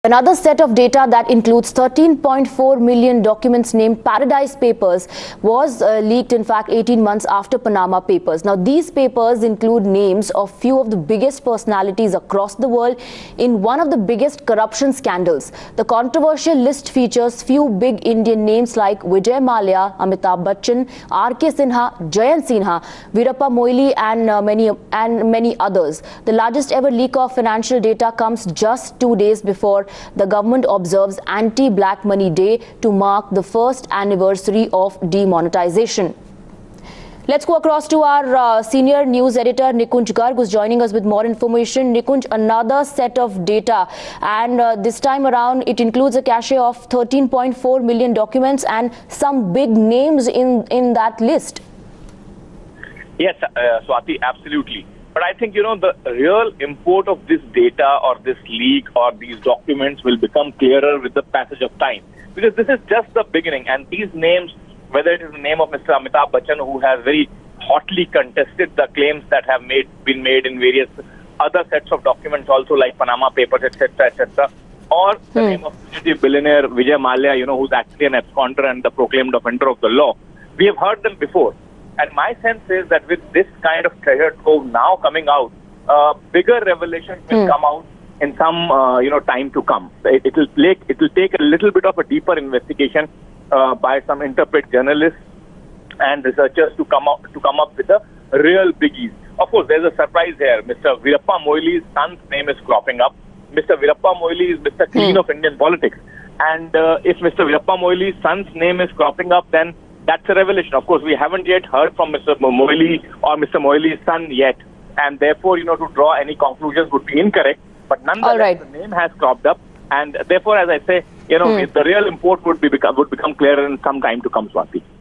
Another set of data that includes 13.4 million documents named Paradise Papers was leaked, in fact, 18 months after Panama Papers. Now, these papers include names of few of the biggest personalities across the world in one of the biggest corruption scandals. The controversial list features few big Indian names like Vijay Mallya, Amitabh Bachchan, R.K. Sinha, Jayant Sinha, Veerappa Moily and many others. The largest ever leak of financial data comes just 2 days before the government observes Anti-Black Money Day to mark the first anniversary of demonetization. Let's go across to our senior news editor Nikunj Garg, who's joining us with more information. Nikunj, another set of data, and this time around it includes a cache of 13.4 million documents and some big names in that list. Yes, Swati, absolutely. But I think, the real import of this data or this leak or these documents will become clearer with the passage of time. Because this is just the beginning. And these names, whether it is the name of Mr. Amitabh Bachchan, who has very hotly contested the claims that have been made in various other sets of documents also, like Panama Papers, etc., or the name of billionaire Vijay Mallya, who's actually an absconder and the proclaimed offender of the law. We have heard them before. And my sense is that with this kind of treasure trove now coming out, bigger revelations will come out in some, time to come. It will take a little bit of a deeper investigation by some interpret journalists and researchers to come up with the real biggies. Of course, there's a surprise here. Mr. Veerappa Moily's son's name is cropping up. Mr. Veerappa Moily is Mr. Clean of Indian politics. And if Mr. Veerappa Moily's son's name is cropping up, then that's a revelation. Of course, we haven't yet heard from Mr. Moily or Mr. Moily's son yet. And therefore, to draw any conclusions would be incorrect. But nonetheless, the name has cropped up. And therefore, as I say, the real import would become clearer in some time to come, Swati.